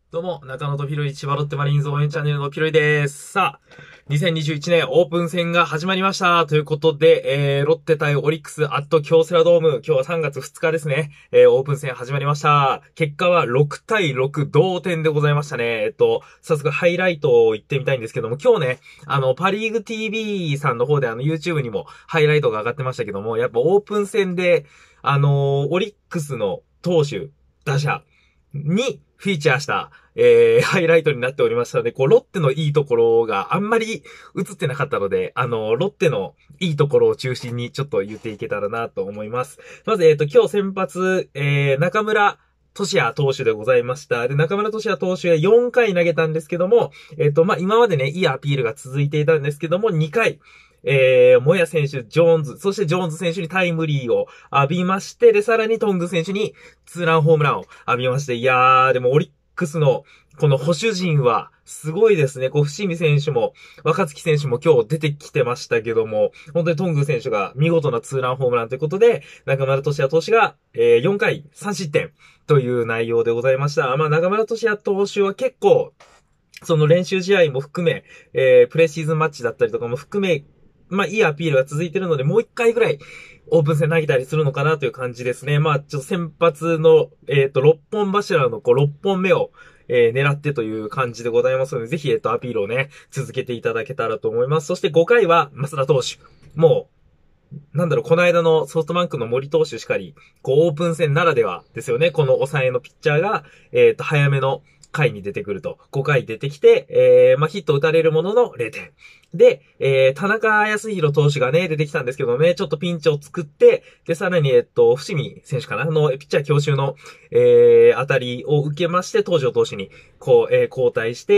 どうも、中野とピロリ千葉ロッテマリーンズ応援チャンネルのピロリです。さあ、2021年オープン戦が始まりました。ということで、ロッテ対オリックスアット京セラドーム。今日は3月2日ですね。オープン戦始まりました。結果は6対6同点でございましたね。早速ハイライトを言ってみたいんですけども、今日ね、パリーグ TV さんの方でYouTube にもハイライトが上がってましたけども、やっぱオープン戦で、オリックスの投手、打者、にフィーチャーした、ハイライトになっておりましたので、ロッテのいいところがあんまり映ってなかったので、ロッテのいいところを中心にちょっと言っていけたらなと思います。まず、今日先発、中村俊也投手でございました。で、中村俊也投手が4回投げたんですけども、今までね、いいアピールが続いていたんですけども、2回、モヤ選手、ジョーンズ、そしてジョーンズ選手にタイムリーを浴びまして、で、さらにトング選手にツーランホームランを浴びまして、いやー、でもオリックスのこの保守陣はすごいですね。伏見選手も若月選手も今日出てきてましたけども、本当にトング選手が見事なツーランホームランということで、中村俊也投手が、4回3失点という内容でございました。中村俊也投手は結構、その練習試合も含め、プレシーズンマッチだったりとかも含め、いいアピールが続いてるので、もう一回ぐらい、オープン戦投げたりするのかなという感じですね。ちょっと先発の、6本柱の6本目を、狙ってという感じでございますので、ぜひ、アピールをね、続けていただけたらと思います。そして5回は、増田投手。もう、この間のソフトバンクの森投手しかり、オープン戦ならではですよね。この抑えのピッチャーが、早めの回に出てくると。5回出てきて、ヒット打たれるものの0点。で、田中康弘投手がね、出てきたんですけどね、ちょっとピンチを作って、で、さらに、伏見選手かなの、ピッチャー強襲の、当たりを受けまして、東條投手に、交代して、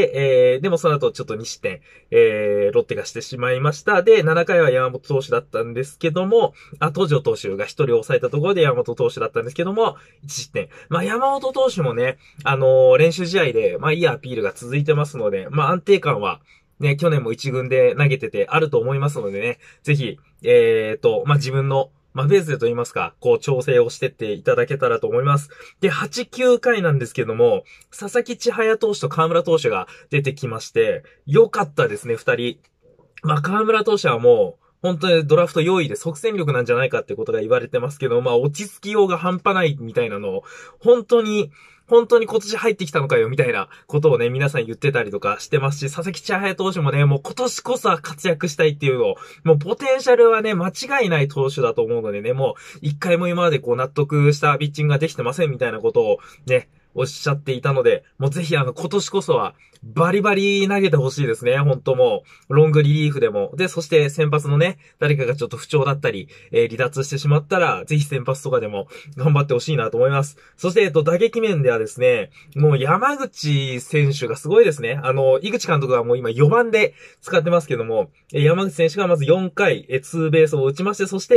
でもその後ちょっと2失点、ロッテがしてしまいました。で、7回は山本投手だったんですけども、東條投手が1人抑えたところで山本投手だったんですけども、1失点。山本投手もね、練習試合で、いいアピールが続いてますので、安定感は、ね、去年も一軍で投げててあると思いますのでね、ぜひ、自分の、ベースでと言いますか、調整をしてっていただけたらと思います。で、8、9回なんですけども、佐々木千隼投手と河村投手が出てきまして、良かったですね、二人。河村投手はもう、本当にドラフト4位で即戦力なんじゃないかってことが言われてますけど、落ち着きようが半端ないみたいなのを、本当に今年入ってきたのかよみたいなことをね、皆さん言ってたりとかしてますし、佐々木千隼投手もね、もう今年こそは活躍したいっていうのを、もうポテンシャルはね、間違いない投手だと思うのでね、もう一回も今まで納得したピッチングができてませんみたいなことをね、おっしゃっていたので、もうぜひ今年こそは、バリバリ投げてほしいですね。本当もう、ロングリリーフでも。で、そして先発のね、誰かがちょっと不調だったり、離脱してしまったら、ぜひ先発とかでも頑張ってほしいなと思います。そして、打撃面ではですね、もう山口選手がすごいですね。井口監督はもう今4番で使ってますけども、山口選手がまず4回、ツーベースを打ちまして、そして、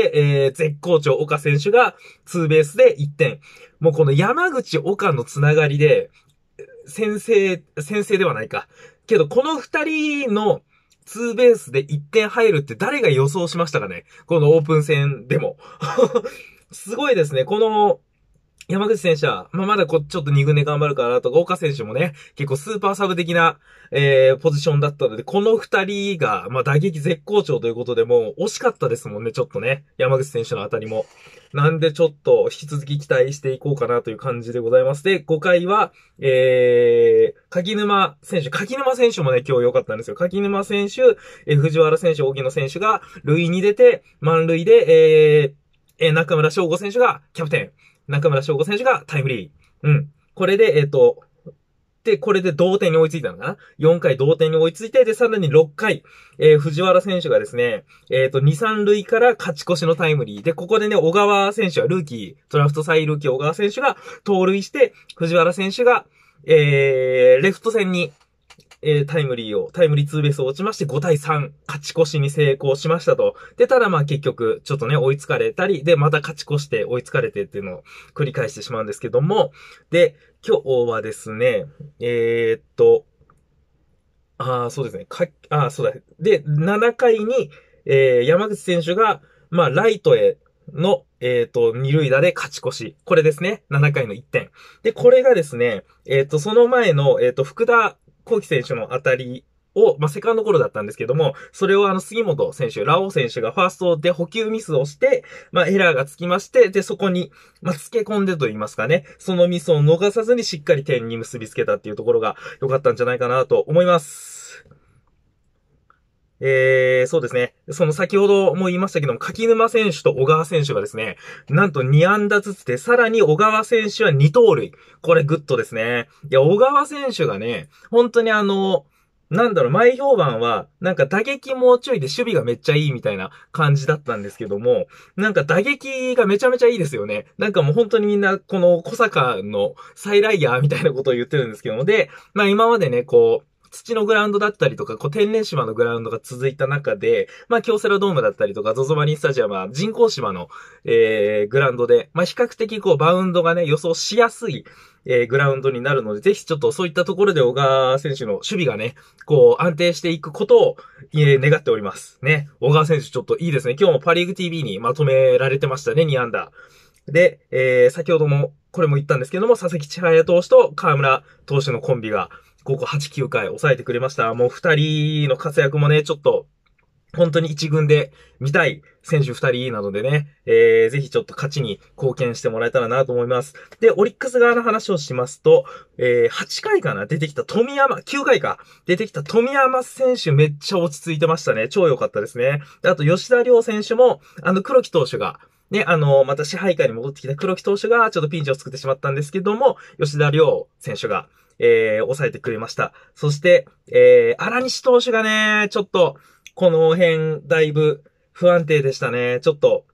絶好調岡選手がツーベースで1点。もうこの山口岡のつながりで、先制ではないか。けど、この二人のツーベースで1点入るって誰が予想しましたかね、このオープン戦でも。すごいですね。この、山口選手は、まだちょっと2軍で頑張るかなとか、岡選手もね、結構スーパーサブ的な、ポジションだったので、この二人が、打撃絶好調ということでもう、惜しかったですもんね、ちょっとね。山口選手のあたりも。なんでちょっと、引き続き期待していこうかなという感じでございます。で、5回は、柿沼選手もね、今日良かったんですよ。柿沼選手、藤原選手、荻野選手が、塁に出て、満塁で、中村翔吾選手がキャプテン。中村翔吾選手がタイムリー。これで、これで同点に追いついたのかな ?4 回同点に追いついて、で、さらに6回、藤原選手がですね、2、3塁から勝ち越しのタイムリー。で、ここでね、小川選手はルーキー、ドラフト再ルーキー小川選手が盗塁して、藤原選手が、レフト線に、タイムリーツーベースを落ちまして5対3、勝ち越しに成功しましたと。で、ただ結局、ちょっとね、追いつかれたり、で、また勝ち越して追いつかれてっていうのを繰り返してしまうんですけども、で、今日はですね、そうですね、そうだ。で、7回に、山口選手が、ライトへ、 の、二塁打で勝ち越し。これですね。7回の1点。で、これがですね、その前の、福田幸輝選手の当たりを、セカンドゴロだったんですけども、それを杉本選手、ラオウ選手がファーストで補給ミスをして、エラーがつきまして、で、そこに、つけ込んでと言いますかね、そのミスを逃さずにしっかり点に結びつけたっていうところが良かったんじゃないかなと思います。そうですね。その先ほども言いましたけども、柿沼選手と小川選手がですね、なんと2安打ずつで、さらに小川選手は2盗塁。これグッドですね。いや、小川選手がね、本当に前評判は、打撃もうちょいで守備がめっちゃいいみたいな感じだったんですけども、打撃がめちゃめちゃいいですよね。もう本当にみんな、この小坂のサイライヤーみたいなことを言ってるんですけども、で、今までね、土のグラウンドだったりとか、天然芝のグラウンドが続いた中で、京セラドームだったりとか、ZOZO マリンスタジアムは人工芝の、グラウンドで、比較的バウンドがね、予想しやすい、グラウンドになるので、ぜひちょっとそういったところで小川選手の守備がね、安定していくことを、願っております。ね。小川選手ちょっといいですね。今日もパリーグ TV にまとめられてましたね、2安打。で、先ほども、これも言ったんですけども、佐々木千早投手と河村投手のコンビが、ここ8、9回抑えてくれました。もう2人の活躍もね、ちょっと、本当に一軍で見たい選手2人なのでね、ぜひちょっと勝ちに貢献してもらえたらなと思います。で、オリックス側の話をしますと、8回かな出てきた9回か出てきた富山選手めっちゃ落ち着いてましたね。超良かったですね。であと吉田亮選手も、黒木投手が、ね、また支配下に戻ってきた黒木投手がちょっとピンチを作ってしまったんですけども、吉田亮選手が、抑えてくれました。そして、荒西投手がね、ちょっと、この辺、だいぶ不安定でしたね。ちょっと、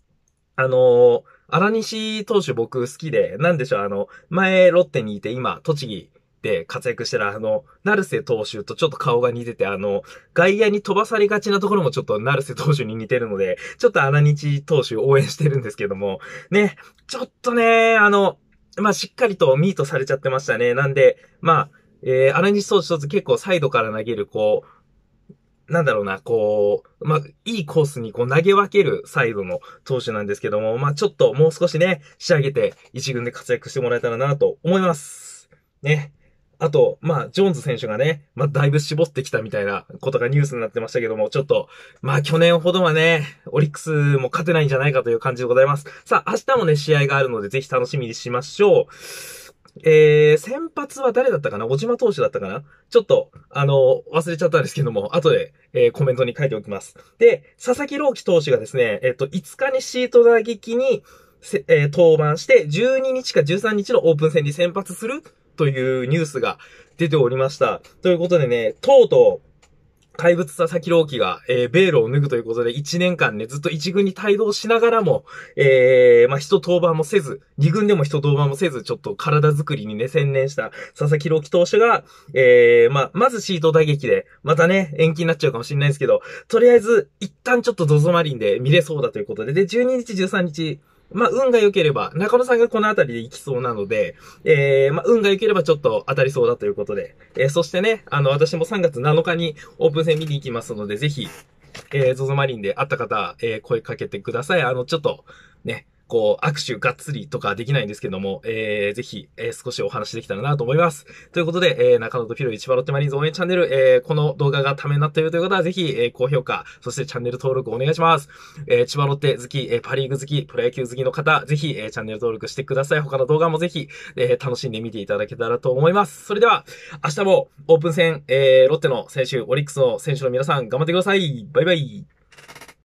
荒西投手僕好きで、なんでしょう、前ロッテにいて今、栃木で活躍してる成瀬投手とちょっと顔が似てて、外野に飛ばされがちなところもちょっと成瀬投手に似てるので、ちょっと荒西投手応援してるんですけども、ね、ちょっとね、しっかりとミートされちゃってましたね。なんで、荒西投手一つ結構サイドから投げる、いいコースに投げ分けるサイドの投手なんですけども、ちょっともう少しね、仕上げて一軍で活躍してもらえたらなと思います。ね。あと、ジョーンズ選手がね、だいぶ絞ってきたみたいなことがニュースになってましたけども、ちょっと、去年ほどはね、オリックスも勝てないんじゃないかという感じでございます。さあ、明日もね、試合があるので、ぜひ楽しみにしましょう。先発は誰だったかな小島投手だったかなちょっと、忘れちゃったんですけども、後で、コメントに書いておきます。で、佐々木朗希投手がですね、5日にシート打撃に、登板して、12日か13日のオープン戦に先発するというニュースが出ておりました。ということでね、とうとう、怪物佐々木朗希が、ベールを脱ぐということで、1年間ね、ずっと1軍に帯同しながらも、一登板もせず、2軍でも一登板もせず、ちょっと体作りにね、専念した佐々木朗希投手が、まずシート打撃で、またね、延期になっちゃうかもしれないですけど、とりあえず、一旦ちょっとZOZOマリンで見れそうだということで、で、12日、13日、運が良ければ、中野さんがこの辺りで行きそうなので、運が良ければちょっと当たりそうだということで、そしてね、私も3月7日にオープン戦見に行きますので、ぜひ、ZOZO マリンで会った方、声かけてください。ちょっと、ね、握手がっつりとかできないんですけども、ぜひ、少しお話できたらなと思います。ということで、中野とピロイ千葉ロッテマリーンズ応援チャンネル、この動画がためになっているという方は、ぜひ、高評価、そしてチャンネル登録お願いします。千葉ロッテ好き、パリーグ好き、プロ野球好きの方、ぜひ、チャンネル登録してください。他の動画もぜひ、楽しんで見ていただけたらと思います。それでは、明日もオープン戦、ロッテの選手、オリックスの選手の皆さん、頑張ってください。バイバイ。